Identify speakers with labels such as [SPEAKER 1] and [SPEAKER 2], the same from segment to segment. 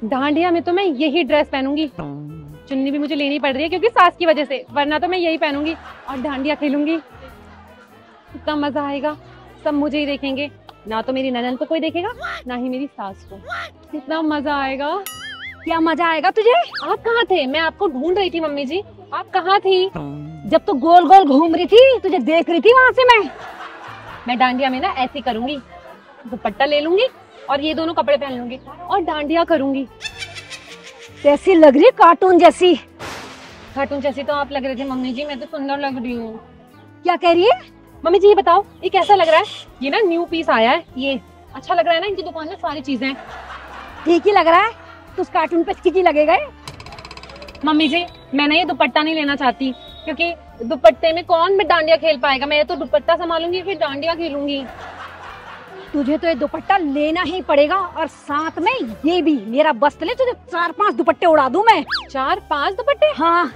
[SPEAKER 1] डांडिया में तो मैं यही ड्रेस पहनूंगी। चुन्नी भी मुझे लेनी पड़ रही है क्योंकि सास की वजह से, वरना तो मैं यही पहनूंगी और डांडिया खेलूंगी। इतना मजा आएगा, सब मुझे ही देखेंगे, ना तो मेरी ननद को कोई देखेगा ना ही मेरी सास को। कितना मजा आएगा।
[SPEAKER 2] क्या मजा आएगा तुझे?
[SPEAKER 1] आप कहाँ थे? मैं आपको ढूंढ रही थी मम्मी जी, आप कहाँ थी?
[SPEAKER 2] जब तू गोल गोल घूम रही थी तुझे देख रही थी वहाँ से
[SPEAKER 1] मैं डांडिया में ना ऐसे करूंगी, दुपट्टा ले लूंगी और ये दोनों कपड़े पहन लूंगी और डांडिया करूंगी।
[SPEAKER 2] कैसी लग रही है? कार्टून जैसी।
[SPEAKER 1] कार्टून जैसी तो आप लग रहे थे मम्मी जी, मैं तो सुंदर लग रही हूँ।
[SPEAKER 2] क्या कह रही है?
[SPEAKER 1] मम्मी जी ये बताओ, ये कैसा लग रहा है? ये ना न्यू पीस आया है, ये अच्छा लग रहा है ना? इनकी दुकान में सारी चीजें हैं।
[SPEAKER 2] ठीक ही लग रहा है, तो उस कार्टून पे ठीक ही लगेगा।
[SPEAKER 1] मम्मी जी मैं ना ये दुपट्टा नहीं लेना चाहती, क्योंकि दुपट्टे में कौन भी डांडिया खेल पाएगा। मैं तो दुपट्टा संभालूंगी फिर डांडिया खेलूंगी।
[SPEAKER 2] तुझे तो ये दुपट्टा लेना ही पड़ेगा, और साथ में ये भी मेरा बस ले, तुझे 4-5 दुपट्टे उड़ा दूं मैं।
[SPEAKER 1] 4-5 दुपट्टे?
[SPEAKER 2] हाँ।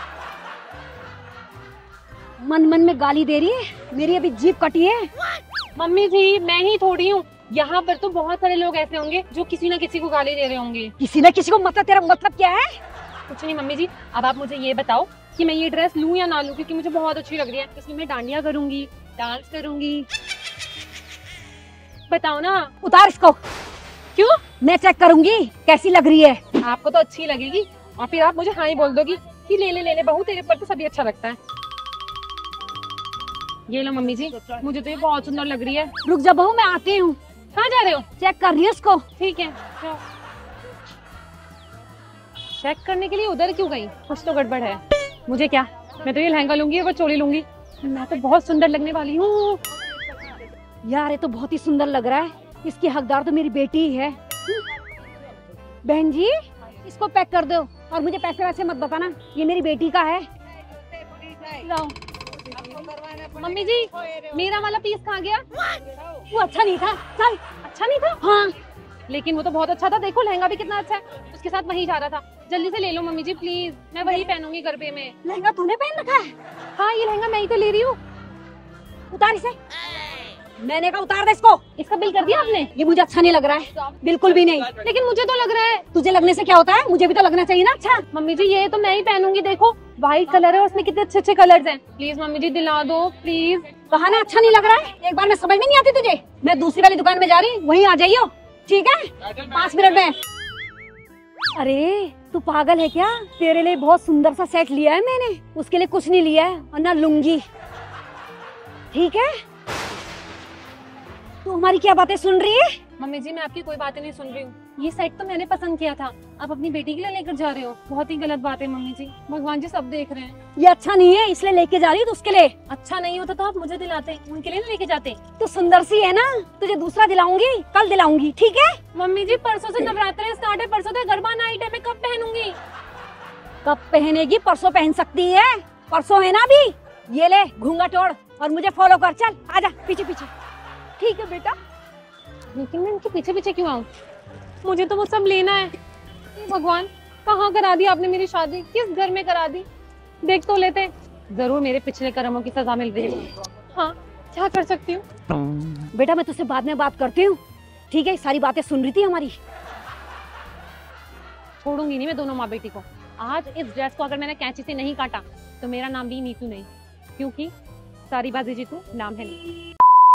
[SPEAKER 2] मन मन में गाली दे रही है, मेरी अभी जीभ कटी है।
[SPEAKER 1] मम्मी जी मैं ही थोड़ी हूँ, यहाँ पर तो बहुत सारे लोग ऐसे होंगे जो किसी न किसी को गाली दे रहे होंगे।
[SPEAKER 2] किसी न किसी को मतलब? तेरा मतलब क्या है?
[SPEAKER 1] कुछ नहीं मम्मी जी, अब आप मुझे ये बताओ कि मैं ये ड्रेस लूं या ना लूं, क्योंकि मुझे बहुत अच्छी लग रही है। इसमें मैं डांडिया करूंगी, डांस करूंगी। बताओ ना।
[SPEAKER 2] उतार इसको।
[SPEAKER 1] क्यों?
[SPEAKER 2] मैं चेक करूंगी कैसी लग रही है।
[SPEAKER 1] आपको तो अच्छी लगेगी और फिर आप मुझे हाँ ही बोल दोगी कि ले ले बहू, तेरे पर तो सभी अच्छा लगता है। ये लो मम्मी जी, मुझे तो ये बहुत सुंदर लग रही है।
[SPEAKER 2] रुक जा बहू, मैं आती हूँ।
[SPEAKER 1] कहाँ जा रहे हो?
[SPEAKER 2] चेक कर रही है उसको।
[SPEAKER 1] ठीक है, चेक करने के लिए उधर क्यों गई? कुछ तो गड़बड़ है। मुझे क्या, मैं तो ये लहंगा लूंगी और चोली लूंगी, मैं तो बहुत सुंदर लगने वाली हूँ।
[SPEAKER 2] यार ये तो बहुत ही सुंदर लग रहा है, इसकी हकदार तो मेरी बेटी ही है। बहन जी इसको पैक कर दो, और मुझे पैसे वैसे मत बताना, ये मेरी बेटी का है।
[SPEAKER 1] लाओ। मम्मी जी मेरा वाला पीस कहाँ गया?
[SPEAKER 2] वो अच्छा नहीं था। चल।
[SPEAKER 1] अच्छा नहीं था?
[SPEAKER 2] हाँ
[SPEAKER 1] लेकिन वो तो बहुत अच्छा था, देखो लहंगा भी कितना अच्छा है, उसके साथ वही जा रहा था। जल्दी से ले लो मम्मी जी प्लीज, मैं वही पहनूंगी गरबे में।
[SPEAKER 2] लहंगा तूने पहन रखा है?
[SPEAKER 1] हाँ ये लहंगा मैं ही तो ले रही हूँ।
[SPEAKER 2] उतार इसे। मैंने कहा उतार दे इसको।
[SPEAKER 1] इसका बिल कर दिया आपने?
[SPEAKER 2] ये मुझे अच्छा नहीं लग रहा है, बिल्कुल भी नहीं।
[SPEAKER 1] लेकिन मुझे तो लग रहा है।
[SPEAKER 2] तुझे लगने से क्या होता है, मुझे भी तो लगना चाहिए ना। अच्छा
[SPEAKER 1] मम्मी जी ये तो मैं ही पहनूंगी, देखो व्हाइट कलर है, उसमें कितने अच्छे अच्छे कलर्स हैं। प्लीज मम्मी जी दिला दो प्लीज।
[SPEAKER 2] कहा ना अच्छा नहीं लग रहा है, एक बार में समझ में नहीं आती तुझे। मैं दूसरी वाली दुकान में जा रही, वहीं आ जाइयो, ठीक है? 5 मिनट में। अरे तू पागल है क्या? तेरे लिए बहुत सुंदर सा सेट लिया है मैंने, उसके लिए कुछ नहीं लिया है, और ना लूंगी, ठीक है? तू हमारी क्या बातें सुन रही है?
[SPEAKER 1] मम्मी जी मैं आपकी कोई बातें नहीं सुन रही हूँ, ये सेट तो मैंने पसंद किया था, आप अपनी बेटी के लिए लेकर जा रहे हो, बहुत ही गलत बात है मम्मी जी। भगवान जी सब देख रहे हैं।
[SPEAKER 2] ये अच्छा नहीं है इसलिए लेके जा रही है, तो उसके लिए।
[SPEAKER 1] अच्छा नहीं होता तो आप मुझे दिलाते, उनके लिए ना लेके जाते।
[SPEAKER 2] तू सुंदर सी है ना, तुझे दूसरा दिलाऊंगी, कल दिलाऊंगी, ठीक है?
[SPEAKER 1] मम्मी जी परसों से नवरात्र स्टार्ट है, परसों तो गरबा नाइट है, मैं कब पहनूंगी?
[SPEAKER 2] कब पहनेगी? परसों पहन सकती है, परसों है ना अभी। ये ले घूंघट ओढ़ और मुझे फॉलो कर, चल आजा पीछे पीछे। ठीक है बेटा।
[SPEAKER 1] लेकिन मैं इनके पीछे पीछे क्यों आऊँ? मुझे तो वो सब लेना है। भगवान कहाँ करा दी आपने मेरी शादी, किस घर में करा दी? देख तो लेते, जरूर मेरे पिछले कर्मों की सजा मिल रही है। हाँ क्या कर सकती हूँ?
[SPEAKER 2] बेटा मैं तुझसे बाद में बात करती हूँ, ठीक है? सारी बातें सुन रही थी हमारी।
[SPEAKER 1] छोड़ूंगी नहीं मैं दोनों माँ बेटी को। आज इस ड्रेस को अगर मैंने कैंची से नहीं काटा तो मेरा नाम भी नीतू नहीं, क्योंकि सारी बाजी जीतू नाम है नहीं।